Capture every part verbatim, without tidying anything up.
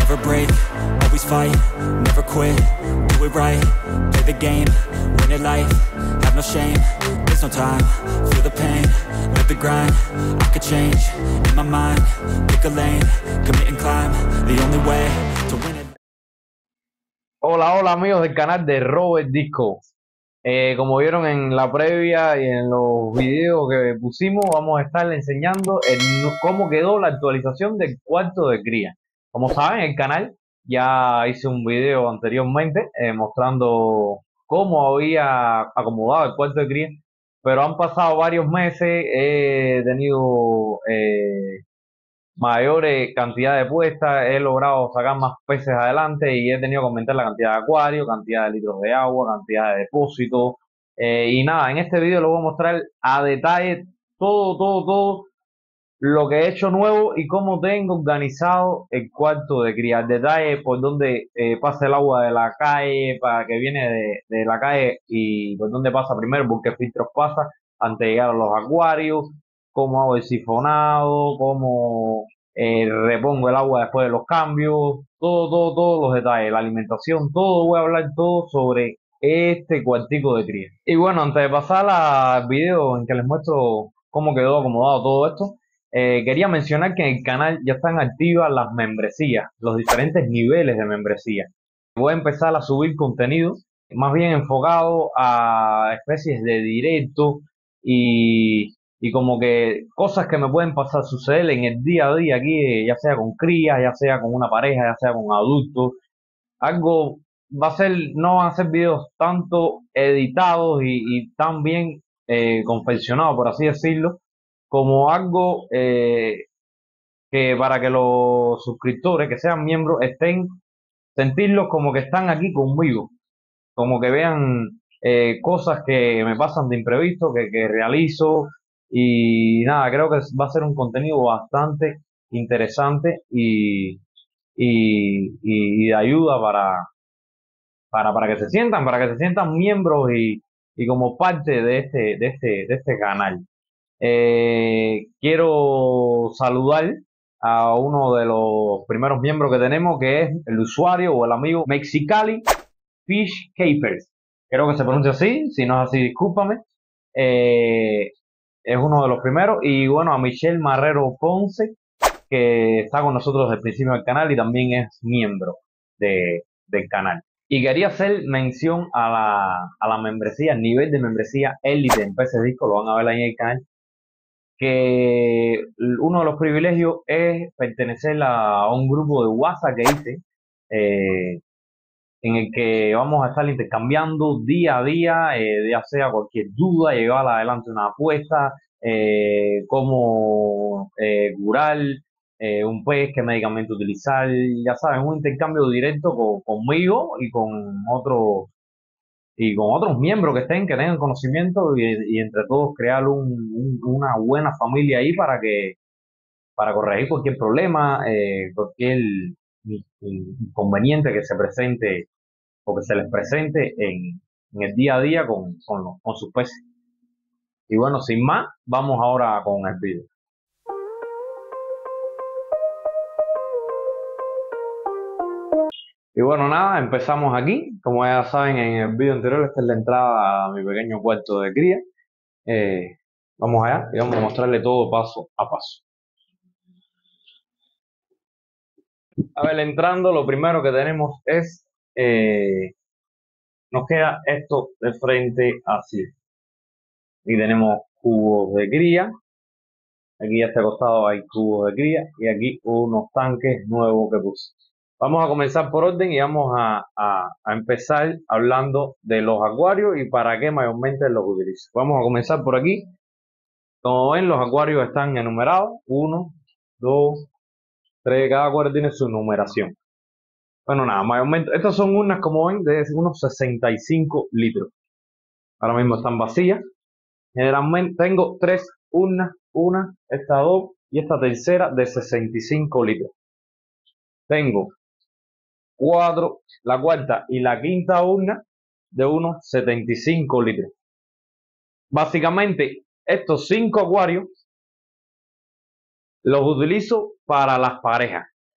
never break, always fight, never quit, do it right, play the game, win it life, have no shame, there's no time, feel the pain, live the grind, I could change, in my mind, pick a lane, commit and climb, the only way to win it. Hola, hola amigos del canal de Robert Disco. Eh, como vieron en la previa y en los videos que pusimos, vamos a estar enseñando el, cómo quedó la actualización del cuarto de cría. Como saben, el canal ya hice un video anteriormente eh, mostrando cómo había acomodado el cuarto de cría, pero han pasado varios meses, he tenido eh, mayores cantidades de puestas, he logrado sacar más peces adelante y he tenido que aumentar la cantidad de acuarios, cantidad de litros de agua, cantidad de depósitos. Eh, y nada, en este video les voy a mostrar a detalle todo, todo, todo lo que he hecho nuevo y cómo tengo organizado el cuarto de cría. Detalle por donde eh, pasa el agua de la calle, para que viene de, de la calle y por donde pasa primero, porque filtros pasa antes de llegar a los acuarios, cómo hago el sifonado, cómo eh, repongo el agua después de los cambios, todo, todo, todos los detalles, la alimentación, todo, voy a hablar todo sobre este cuartico de cría. Y bueno, antes de pasar al video en que les muestro cómo quedó acomodado todo esto, eh, quería mencionar que en el canal ya están activas las membresías, los diferentes niveles de membresía. Voy a empezar a subir contenido más bien enfocado a especies de directo y, y como que cosas que me pueden pasar, suceder en el día a día aquí, ya sea con crías, ya sea con una pareja, ya sea con adultos. Algo va a ser, no van a ser videos tanto editados y, y tan bien eh, confeccionados, por así decirlo, como algo eh, que para que los suscriptores que sean miembros estén, sentirlos como que están aquí conmigo, como que vean eh, cosas que me pasan de imprevisto, que, que realizo y nada, creo que va a ser un contenido bastante interesante y, y, y de ayuda para, para, para que se sientan, para que se sientan miembros y, y como parte de este, de este, de este canal. Eh, quiero saludar a uno de los primeros miembros que tenemos, que es el usuario o el amigo Mexicali Fish Capers. Creo que se pronuncia así, si no es así, discúlpame. Eh, es uno de los primeros. Y bueno, a Michelle Marrero Ponce, que está con nosotros desde el principio del canal y también es miembro de, del canal. Y quería hacer mención a la, a la membresía, el nivel de membresía élite en P C Disco, lo van a ver ahí en el canal, que uno de los privilegios es pertenecer a un grupo de WhatsApp que hice, eh, en el que vamos a estar intercambiando día a día, eh, ya sea cualquier duda, llevar adelante una apuesta, eh, cómo eh, curar eh, un pez, qué medicamento utilizar, ya saben, un intercambio directo con, conmigo y con otros y con otros miembros que estén, que tengan conocimiento y, y entre todos crear un, un, una buena familia ahí para que para corregir cualquier problema, eh, cualquier inconveniente que se presente o que se les presente en, en el día a día con, con, los, con sus peces. Y bueno, sin más, vamos ahora con el video. Y bueno, nada, empezamos aquí. Como ya saben, en el video anterior, esta es la entrada a mi pequeño cuarto de cría. Eh, vamos allá y vamos a mostrarle todo paso a paso. A ver, entrando, lo primero que tenemos es, eh, nos queda esto de frente así. Y tenemos cubos de cría. Aquí a este costado hay cubos de cría y aquí unos tanques nuevos que puse. Vamos a comenzar por orden y vamos a, a, a empezar hablando de los acuarios y para qué mayormente los utilizo. Vamos a comenzar por aquí. Como ven, los acuarios están enumerados. Uno, dos, tres. Cada acuario tiene su numeración. Bueno, nada, mayormente. Estas son unas, como ven, de unos sesenta y cinco litros. Ahora mismo están vacías. Generalmente tengo tres urnas, una, esta dos y esta tercera de sesenta y cinco litros. Tengo cuatro, la cuarta y la quinta urna de unos setenta y cinco litros. Básicamente, estos cinco acuarios los utilizo para las parejas.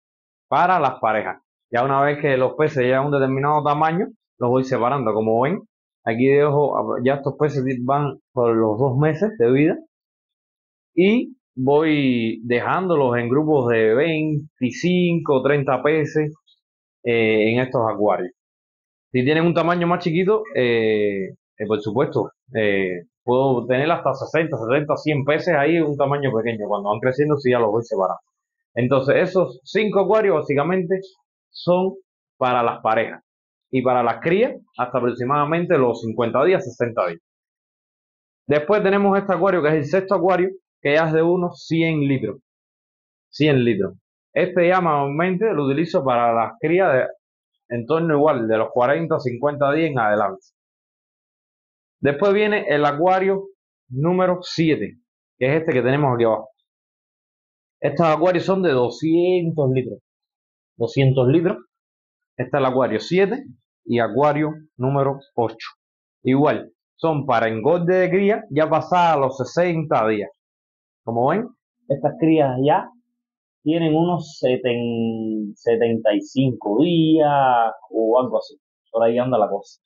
para las parejas. Ya una vez que los peces llegan a un determinado tamaño, los voy separando. Como ven, aquí dejo, ya estos peces van por los dos meses de vida y voy dejándolos en grupos de veinticinco o treinta peces eh, en estos acuarios. Si tienen un tamaño más chiquito, eh, eh, por supuesto, eh, puedo tener hasta sesenta, setenta, cien peces ahí en un tamaño pequeño. Cuando van creciendo, sí ya los voy separando. Entonces, esos cinco acuarios básicamente son para las parejas y para las crías hasta aproximadamente los cincuenta días, sesenta días. Después tenemos este acuario que es el sexto acuario, que ya es de unos cien litros. cien litros. Este ya normalmente lo utilizo para las crías de en torno igual, de los cuarenta a cincuenta días en adelante. Después viene el acuario número siete, que es este que tenemos aquí abajo. Estos acuarios son de doscientos litros. doscientos litros. Este es el acuario siete y acuario número ocho. Igual, son para engorde de cría ya pasada los sesenta días. Como ven, estas crías ya tienen unos setenta y cinco días o algo así. Por ahí anda la cosa.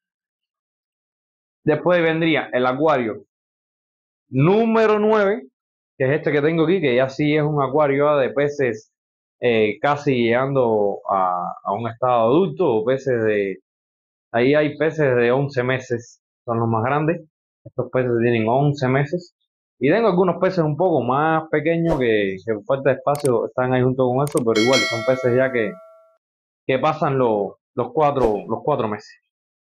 Después vendría el acuario número nueve, que es este que tengo aquí, que ya sí es un acuario de peces eh, casi llegando a, a un estado adulto, o peces de... Ahí hay peces de once meses, son los más grandes. Estos peces tienen once meses. Y tengo algunos peces un poco más pequeños que, que por falta de espacio están ahí junto con eso, pero igual son peces ya que, que pasan los, los, cuatro, los cuatro meses.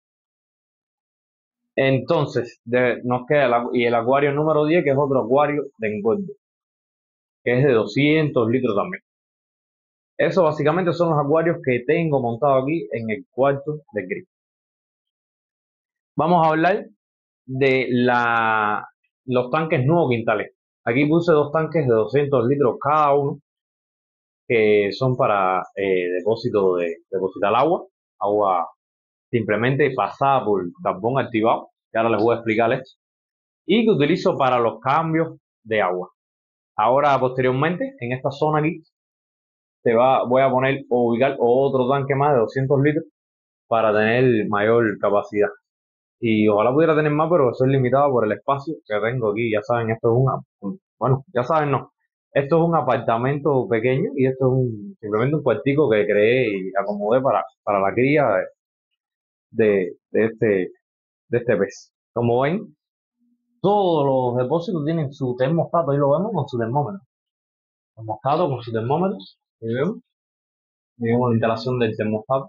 Entonces, de- nos queda el, acu- y el acuario número diez, que es otro acuario de engorde, que es de doscientos litros también. Eso básicamente son los acuarios que tengo montado aquí en el cuarto de cría. Vamos a hablar de la, los tanques nuevos que instalé. Aquí puse dos tanques de doscientos litros cada uno, que son para eh, depósito de depositar agua, agua simplemente pasada por carbón activado, que ahora les voy a explicar esto, y que utilizo para los cambios de agua. Ahora, posteriormente, en esta zona aquí, te va, voy a poner o ubicar otro tanque más de doscientos litros para tener mayor capacidad. Y ojalá pudiera tener más, pero soy limitado por el espacio que tengo aquí. Ya saben, esto es una, bueno, ya saben, no. Esto es un apartamento pequeño y esto es un, simplemente un cuartico que creé y acomodé para, para la cría de, de este, de este pez. Como ven, todos los depósitos tienen su termostato, ahí lo vemos con su termómetro. Termostato con su termómetro, ahí vemos, ahí vemos la instalación del termostato.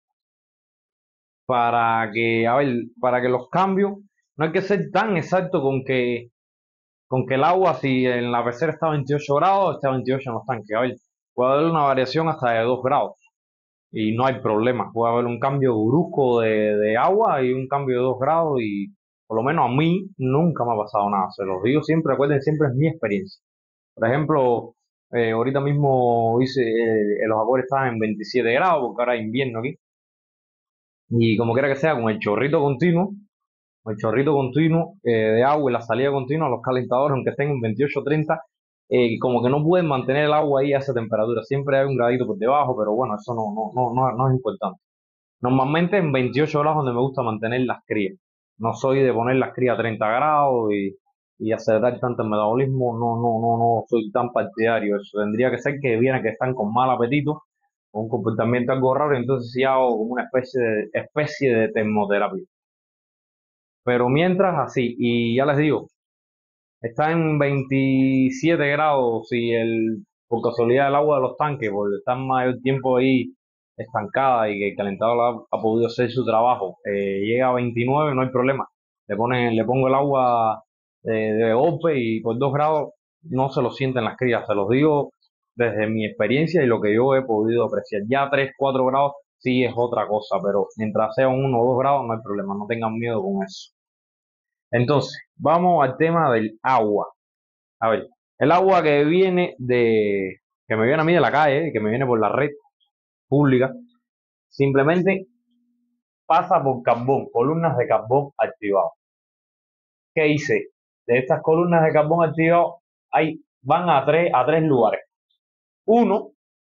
Para que, a ver, para que los cambios, no hay que ser tan exacto con que, con que el agua, si en la pecera está a veintiocho grados, está a veintiocho en los tanques. A ver, puede haber una variación hasta de dos grados y no hay problema. Puede haber un cambio brusco de, de agua y un cambio de dos grados y por lo menos a mí nunca me ha pasado nada. Se los digo siempre, recuerden, siempre es mi experiencia. Por ejemplo, eh, ahorita mismo hice, eh, los acuarios estaban en veintisiete grados porque ahora es invierno aquí. Y como quiera que sea, con el chorrito continuo, el chorrito continuo eh, de agua y la salida continua, los calentadores, aunque estén en veintiocho o treinta, eh, como que no pueden mantener el agua ahí a esa temperatura. Siempre hay un gradito por debajo, pero bueno, eso no, no, no, no, no es importante. Normalmente en veintiocho grados donde me gusta mantener las crías. No soy de poner las crías a treinta grados y, y acelerar tanto el metabolismo. No, no, no, no soy tan partidario. Eso tendría que ser que vieran que están con mal apetito, con un comportamiento algo raro, y entonces sí hago como una especie de, especie de termoterapia. Pero mientras así, y ya les digo, está en veintisiete grados si el, por casualidad el agua de los tanques, por estar mayor tiempo ahí estancada y que el calentador ha, ha podido hacer su trabajo, eh, llega a veintinueve, no hay problema. Le ponen, le pongo el agua de, de golpe y por dos grados no se lo sienten las crías, se los digo desde mi experiencia y lo que yo he podido apreciar. Ya tres cuatro grados sí es otra cosa, pero mientras sea uno o dos grados no hay problema, no tengan miedo con eso. Entonces, vamos al tema del agua. A ver, el agua que viene de, que me viene a mí de la calle, que me viene por la red pública, simplemente pasa por carbón, columnas de carbón activado. ¿Qué hice? De estas columnas de carbón activado, hay, van a tres, a tres lugares. Uno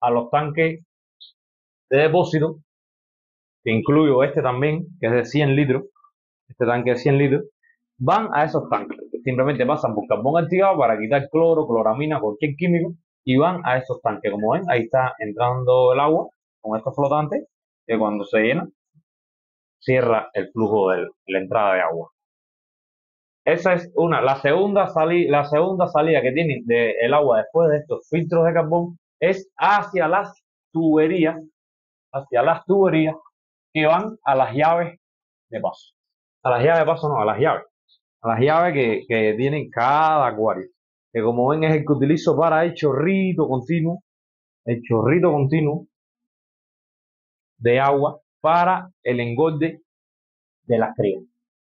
a los tanques de depósito, que incluyo este también, que es de cien litros, este tanque de cien litros, van a esos tanques. Simplemente pasan por carbón activado para quitar cloro, cloramina, cualquier químico, y van a esos tanques. Como ven, ahí está entrando el agua con estos flotantes, que cuando se llena, cierra el flujo de la entrada de agua. Esa es una. La segunda, sali la segunda salida que tiene del agua después de estos filtros de carbón es hacia las tuberías, hacia las tuberías que van a las llaves de paso. A las llaves de paso no, a las llaves. A las llaves que, que tienen cada acuario. Que como ven es el que utilizo para el chorrito continuo, el chorrito continuo de agua para el engorde de las crías.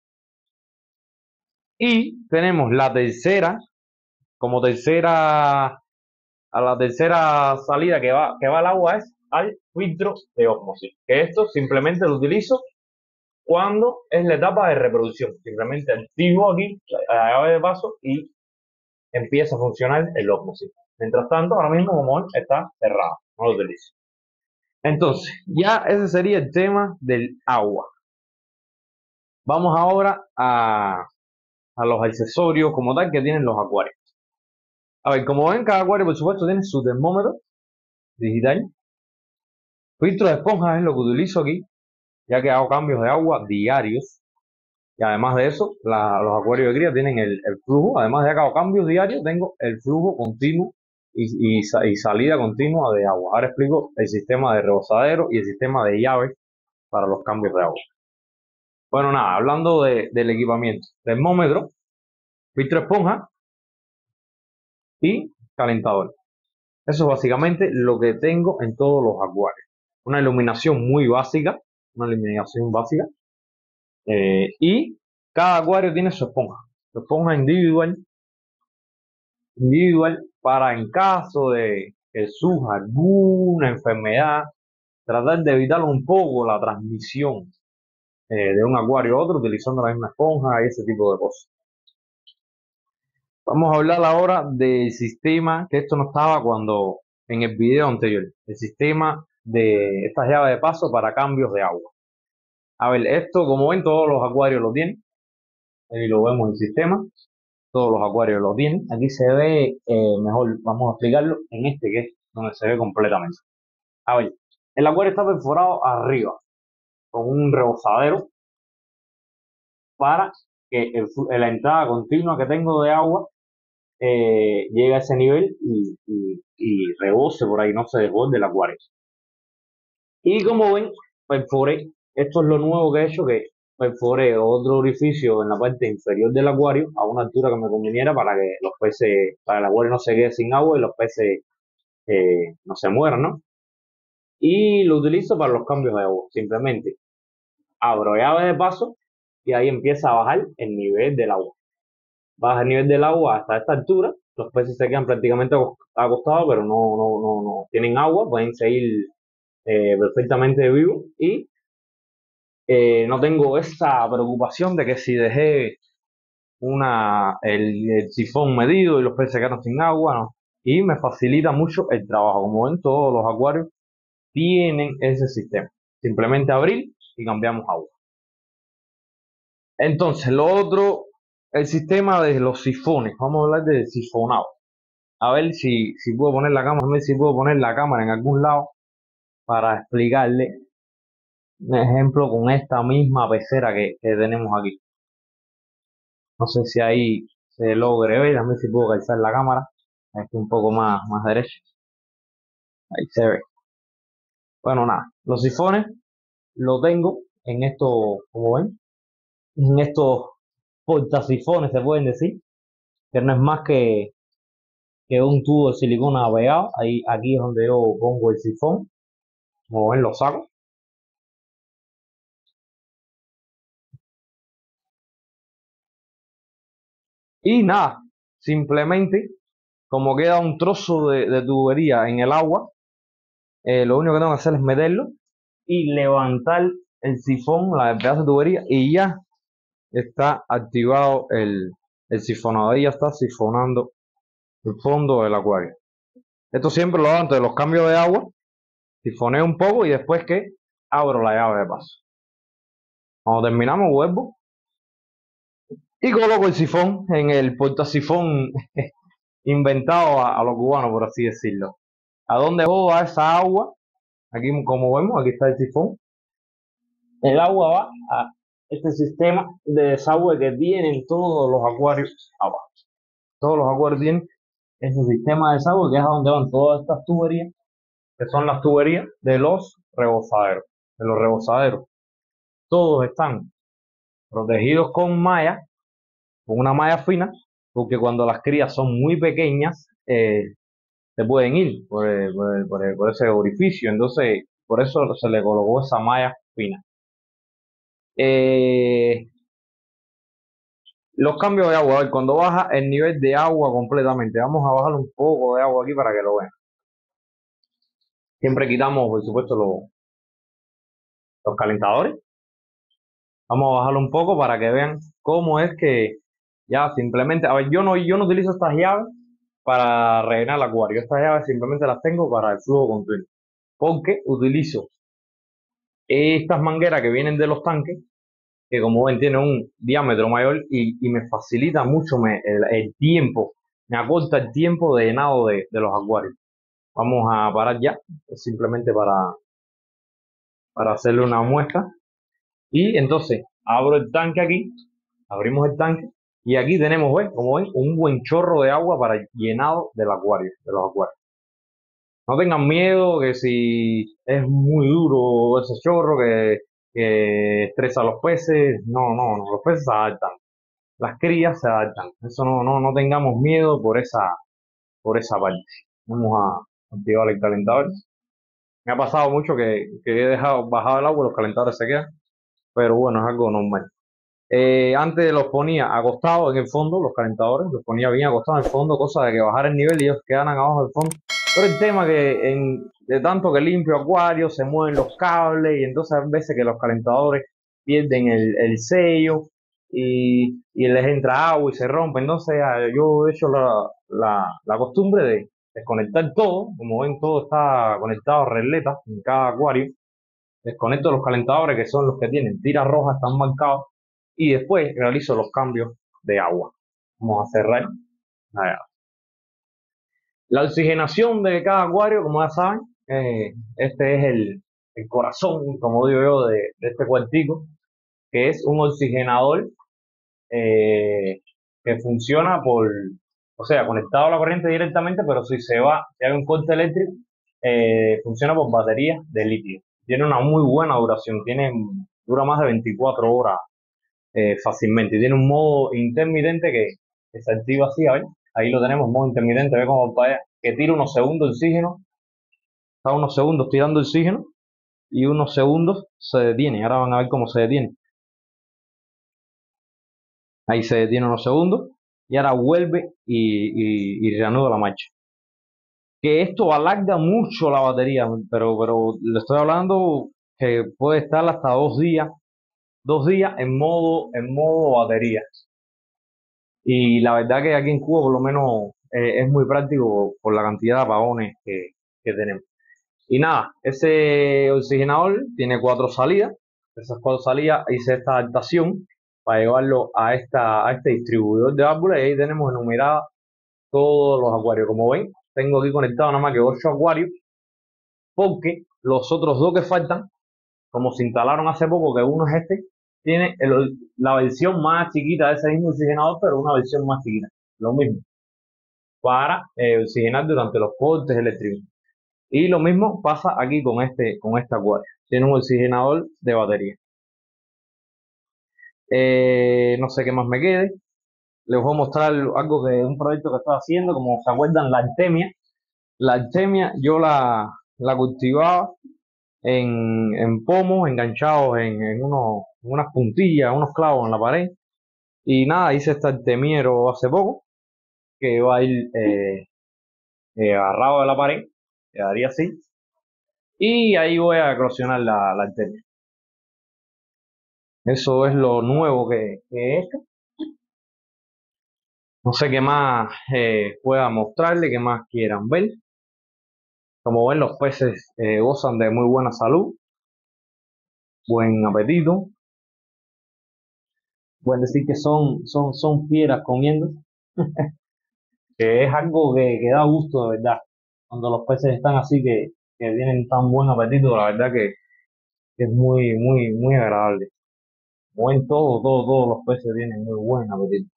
Y tenemos la tercera, como tercera, a la tercera salida que va, que va al agua es al filtro de ósmosis. Que esto simplemente lo utilizo cuando es la etapa de reproducción. Simplemente activo aquí la llave de paso y empieza a funcionar el ósmosis. Mientras tanto, ahora mismo como está cerrado, no lo utilizo. Entonces, ya ese sería el tema del agua. Vamos ahora a, a los accesorios como tal que tienen los acuarios. A ver, como ven, cada acuario por supuesto tiene su termómetro digital. Filtro de esponja es lo que utilizo aquí, ya que hago cambios de agua diarios. Y además de eso, la, los acuarios de cría tienen el, el flujo. Además de que hago cambios diarios, tengo el flujo continuo y, y, y salida continua de agua. Ahora explico el sistema de rebosadero y el sistema de llaves para los cambios de agua. Bueno, nada, hablando de, del equipamiento. Termómetro, filtro de esponja y calentador. Eso es básicamente lo que tengo en todos los acuarios. Una iluminación muy básica, una iluminación básica. Eh, y cada acuario tiene su esponja, su esponja individual, individual para en caso de que surja alguna enfermedad, tratar de evitar un poco la transmisión eh, de un acuario a otro utilizando la misma esponja y ese tipo de cosas. Vamos a hablar ahora del sistema, que esto no estaba cuando en el video anterior, el sistema de estas llaves de paso para cambios de agua. A ver, esto como ven todos los acuarios lo tienen, ahí lo vemos en el sistema, todos los acuarios lo tienen. Aquí se ve eh, mejor, vamos a explicarlo en este que es donde se ve completamente. A ver, el acuario está perforado arriba con un rebosadero para que el, la entrada continua que tengo de agua eh, llegue a ese nivel y, y, y rebose por ahí, no se desborde el acuario. Y como ven, perforé, esto es lo nuevo que he hecho, que perforé otro orificio en la parte inferior del acuario a una altura que me conviniera para que los peces, para que el acuario no se quede sin agua y los peces eh, no se mueran, ¿no? Y lo utilizo para los cambios de agua. Simplemente abro llave de paso y ahí empieza a bajar el nivel del agua. Baja el nivel del agua hasta esta altura. Los peces se quedan prácticamente acostados, pero no, no, no, no tienen agua, pueden seguir eh, perfectamente vivos y eh, no tengo esa preocupación de que si dejé una, el, el sifón medido y los peces se quedan sin agua, no. Y me facilita mucho el trabajo. Como ven, todos los acuarios tienen ese sistema. Simplemente abrir y cambiamos agua. Entonces, lo otro, el sistema de los sifones. Vamos a hablar de sifonado. A ver si, si puedo poner la cámara, a ver si puedo poner la cámara en algún lado para explicarle un ejemplo con esta misma pecera que, que tenemos aquí. No sé si ahí se logre ver, a ver si puedo calzar la cámara. Aquí un poco más, más derecho. Ahí se ve. Bueno, nada, los sifones lo tengo en estos, como ven, en estos portasifones se pueden decir, que no es más que, que un tubo de silicona pegado. Ahí, aquí es donde yo pongo el sifón, como ven lo saco. Y nada, simplemente como queda un trozo de, de tubería en el agua, eh, lo único que tengo que hacer es meterlo y levantar el sifón, la pedazo de tubería, y ya está activado el, el sifonado. Ahí ya está sifonando el fondo del acuario. Esto siempre lo hago antes de los cambios de agua, sifoneo un poco y después que abro la llave de paso. Cuando terminamos vuelvo y coloco el sifón en el portasifón inventado a, a los cubanos, por así decirlo. ¿A dónde va esa agua? Aquí, como vemos, aquí está el sifón. El agua va a este sistema de desagüe que tienen todos los acuarios abajo. Todos los acuarios tienen ese sistema de desagüe que es a donde van todas estas tuberías, que son las tuberías de los rebosaderos. De los rebosaderos. Todos están protegidos con malla, con una malla fina, porque cuando las crías son muy pequeñas, eh, se pueden ir por, el- por, el- por el- por ese orificio. Entonces, por eso se le colocó esa malla fina. Eh, los cambios de agua, a ver, cuando baja el nivel de agua completamente, vamos a bajar un poco de agua aquí para que lo vean. Siempre quitamos, por supuesto, los, los calentadores. Vamos a bajarlo un poco para que vean cómo es que ya simplemente, a ver, yo no, yo no utilizo estas llaves para rellenar el acuario. Estas llaves simplemente las tengo para el flujo continuo. Porque utilizo estas mangueras que vienen de los tanques, que como ven tienen un diámetro mayor y, y me facilita mucho me, el, el tiempo, me acorta el tiempo de llenado de, de los acuarios. Vamos a parar ya, simplemente para, para hacerle una muestra. Y entonces abro el tanque aquí, abrimos el tanque y aquí tenemos, ¿ven? Como ven, un buen chorro de agua para el llenado del acuario, de los acuarios. No tengan miedo que si es muy duro ese chorro que, que estresa a los peces, no, no, no, los peces se adaptan, las crías se adaptan, eso no, no, no tengamos miedo por esa, por esa parte. Vamos a activar el calentador. Me ha pasado mucho que, que he dejado bajado el agua y los calentadores se quedan, pero bueno, es algo normal. Eh, antes los ponía acostados en el fondo, los calentadores, los ponía bien acostados en el fondo, cosa de que bajara el nivel y ellos quedaran abajo del fondo. Pero el tema que en, de tanto que limpio acuario, se mueven los cables y entonces a veces que los calentadores pierden el, el sello y, y les entra agua y se rompe. Entonces ah, yo he hecho la, la, la costumbre de desconectar todo, como ven todo está conectado a regletas en cada acuario. Desconecto los calentadores que son los que tienen tiras rojas, están marcados y después realizo los cambios de agua. Vamos a cerrar. Allá. La oxigenación de cada acuario, como ya saben, eh, este es el, el corazón, como digo yo, de, de este cuartico, que es un oxigenador eh, que funciona por, o sea, conectado a la corriente directamente, pero si se va, si hay un corte eléctrico, eh, funciona por baterías de litio. Tiene una muy buena duración, tiene, dura más de veinticuatro horas eh, fácilmente. Tiene un modo intermitente que, que se activa así, a ver, ahí lo tenemos, modo intermitente, ve como para que tira unos segundos de oxígeno, está unos segundos tirando oxígeno y unos segundos se detiene. Ahora van a ver cómo se detiene. Ahí se detiene unos segundos y ahora vuelve y, y, y reanuda la marcha. Que esto alarga mucho la batería, pero, pero le estoy hablando que puede estar hasta dos días, dos días en modo, en modo batería. Y la verdad que aquí en Cuba por lo menos eh, es muy práctico por la cantidad de apagones que, que tenemos. Y nada, ese oxigenador tiene cuatro salidas. Esas cuatro salidas hice esta adaptación para llevarlo a, esta, a este distribuidor de válvulas y ahí tenemos enumeradas todos los acuarios. Como ven, tengo aquí conectado nada más que ocho acuarios porque los otros dos que faltan, como se instalaron hace poco, que uno es este, tiene el, la versión más chiquita de ese mismo oxigenador, pero una versión más chiquita. Lo mismo, para eh, oxigenar durante los cortes eléctricos. Y lo mismo pasa aquí con este, con este acuario. Tiene un oxigenador de batería. Eh, no sé qué más me quede. Les voy a mostrar algo de un proyecto que estoy haciendo. Como se acuerdan, la artemia. La artemia yo la, la cultivaba en, en pomos enganchados en, en, unos, en unas puntillas, unos clavos en la pared. Y nada, hice este artemiero hace poco, que va a ir eh, eh, agarrado de la pared, quedaría así. Y ahí voy a eclosionar la, la artemia. Eso es lo nuevo que, que he hecho. No sé qué más eh, pueda mostrarle, qué más quieran ver. Como ven, los peces eh, gozan de muy buena salud, buen apetito. Pueden decir que son, son, son fieras comiendo, que es algo que, que da gusto de verdad. Cuando los peces están así, que, que tienen tan buen apetito, la verdad que, que es muy, muy, muy agradable. Como ven, todo, todo, todos los peces tienen muy buen apetito.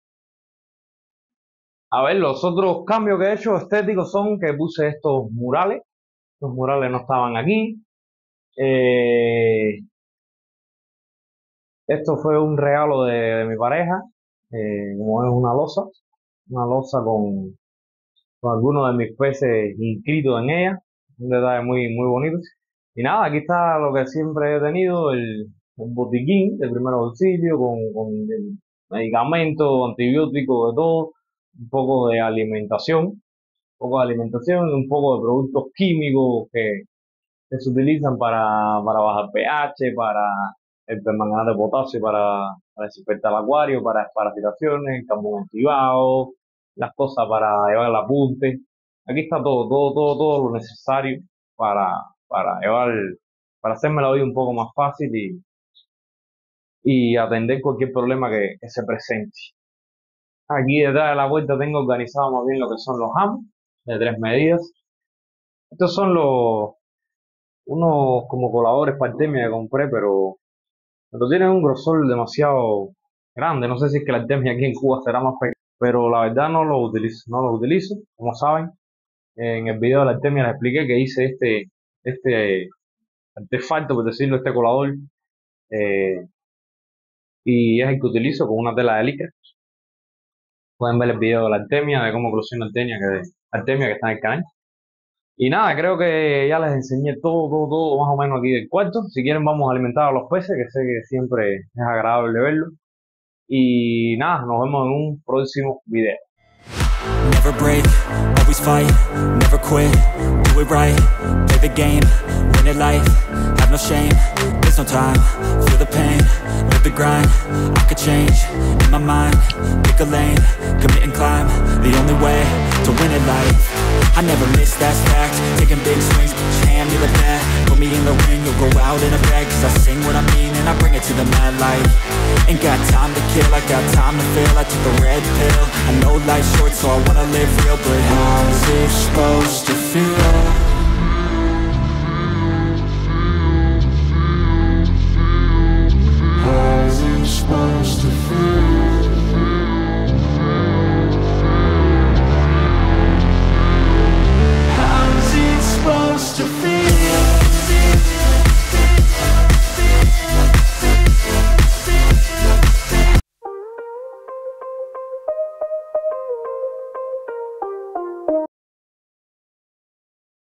A ver, los otros cambios que he hecho estéticos son que puse estos murales. Estos murales no estaban aquí. Eh, esto fue un regalo de, de mi pareja. Eh, como es una losa. Una losa con, con algunos de mis peces inscritos en ella. Un detalle muy, muy bonito. Y nada, aquí está lo que siempre he tenido, el, un botiquín de primer auxilio con, con el medicamento, antibiótico, de todo. Un poco de alimentación, un poco de alimentación y un poco de productos químicos que, que se utilizan para, para bajar pH, para el permanganato de potasio, para, para desinfectar el acuario, para desparasitaciones, carbón activado, las cosas para llevar el apunte. Aquí está todo, todo, todo, todo lo necesario para, para llevar, para hacerme la vida un poco más fácil y, y atender cualquier problema que, que se presente. Aquí detrás de la puerta tengo organizado más bien lo que son los hamos de tres medidas. Estos son los unos como coladores para Artemia que compré, pero, pero tienen un grosor demasiado grande. No sé si es que la Artemia aquí en Cuba será más pequeña, pero la verdad no los utilizo. No los utilizo. Como saben, en el video de la Artemia les expliqué que hice este, este artefacto, por decirlo, este colador, eh, y es el que utilizo con una tela de licra. Pueden ver el video de la Artemia, de cómo eclosiona Artemia, que, Artemia, que está en el canal. Y nada, creo que ya les enseñé todo, todo, todo más o menos aquí del cuarto. Si quieren vamos a alimentar a los peces, que sé que siempre es agradable verlo. Y nada, nos vemos en un próximo video. Never break, always fight, never quit, do it right, play the game, win it life, have no shame, there's no time, feel the pain, live the grind, I could change, in my mind, pick a lane, commit and climb, the only way to win it life, I never miss, that's fact, taking big swings, put your hand to the bat, put me in the ring, you'll go out in a bag, cause I sing what I mean and I bring it to the mad light, ain't got time to kill, I got time to feel, I took the red pill, I know life's short so I wanna live real, but how's it supposed to